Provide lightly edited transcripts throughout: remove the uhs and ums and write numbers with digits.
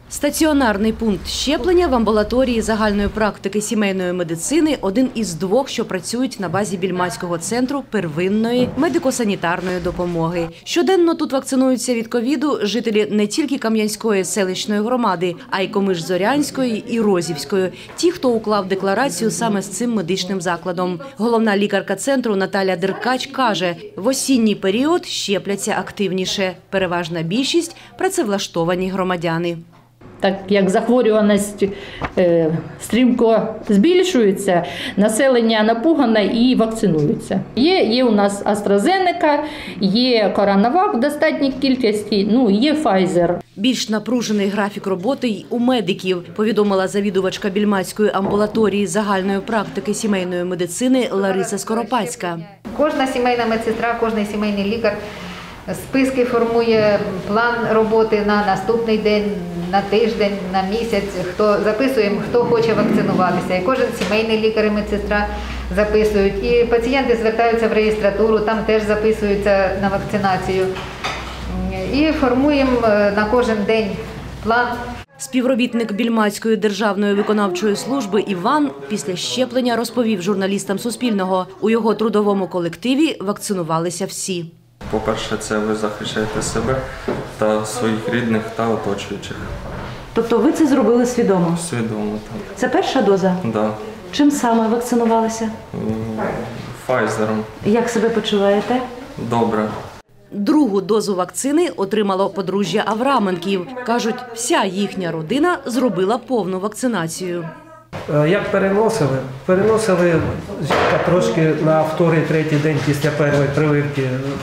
Стаціонарний пункт щеплення в амбулаторії загальної практики сімейної медицини – один із двох, що працюють на базі Більмацького центру первинної медико-санітарної допомоги. Щоденно тут вакцинуються від ковіду жителі не тільки Кам'янської селищної громади, а й Комиш-Зорянської і Розівської – ті, хто уклав декларацію саме з цим медичним закладом. Головна лікарка центру Наталя Деркач каже, в осінній період щепляться активніше. Переважна більшість – працевлаштовані громадяни. Так як захворюваність стрімко збільшується, населення напугане і вакцинується. Є у нас AstraZeneca, є CoronaVac в достатній кількості, є Pfizer. Більш напружений графік роботи й у медиків, повідомила завідувачка Більмацької амбулаторії загальної практики сімейної медицини Лариса Скоропадська. Кожна сімейна медсестра, кожен сімейний лікар списки формує, план роботи на наступний день, на тиждень, на місяць. Записуємо, хто хоче вакцинуватися. І кожен сімейний лікар і медсестра записують. І пацієнти звертаються в реєстратуру, там теж записуються на вакцинацію. І формуємо на кожен день план. Співробітник Більмацької державної виконавчої служби Іван після щеплення розповів журналістам Суспільного. У його трудовому колективі вакцинувалися всі. По-перше, це ви захищаєте себе та своїх рідних та оточуючих. Тобто ви це зробили свідомо? Свідомо, так. Це перша доза? Так. Да. Чим саме вакцинувалися? Pfizer'ом. Як себе почуваєте? Добре. Другу дозу вакцини отримало подружжя Авраменків. Кажуть, вся їхня родина зробила повну вакцинацію. Як переносили? Переносили жінка трошки на вторий-третій день після першої прививки.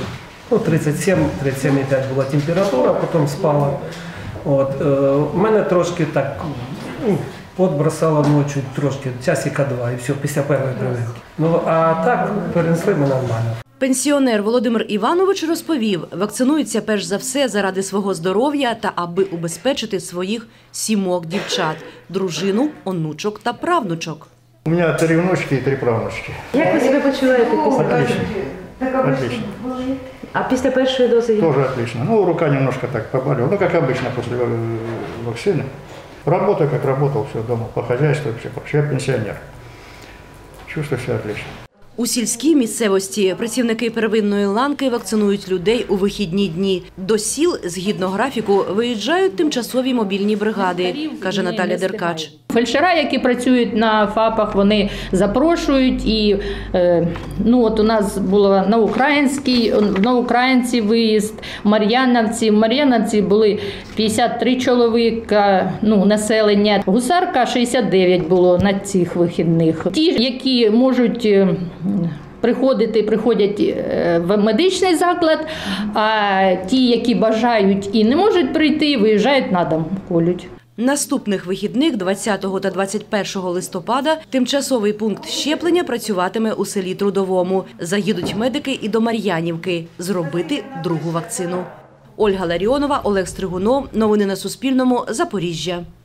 37-37,5 була температура, потім спала. У мене трошки так подбросало ночі, трошки, часика-два і все, після першої прививки. А так перенесли ми нормально. Пенсіонер Володимир Іванович розповів, вакцинується перш за все заради свого здоров'я та аби убезпечити своїх 7 дівчат – дружину, онучок та правнучок. У мене 3 внучки і 3 правнучки. Як ви себе почуваєте після Отлично. Отлично. А після першої дози? Тоже отлично. Рука немножко так поболела. Как обычно после вакцины. Работаю, как работал, все дома, по хозяйству, все. Я пенсионер. Чувствую себя отлично. У сільській місцевості працівники первинної ланки вакцинують людей у вихідні дні. До сіл, згідно графіку, виїжджають тимчасові мобільні бригади, каже Наталя Деркач. Фельдшера, які працюють на ФАПах, вони запрошують. І у нас було в Новоукраїнці виїзд, в Мар'яновці були 53 чоловіка, населення. Гусарка 69 було на цих вихідних. Ті, які можуть приходять в медичний заклад, а ті, які бажають і не можуть прийти, виїжджають на дом, колють. Наступних вихідних 20 та 21 листопада тимчасовий пункт щеплення працюватиме у селі Трудовому. Заїдуть медики і до Мар'янівки зробити другу вакцину. Ольга Ларіонова, Олег Стригунов. Новини на Суспільному. Запоріжжя.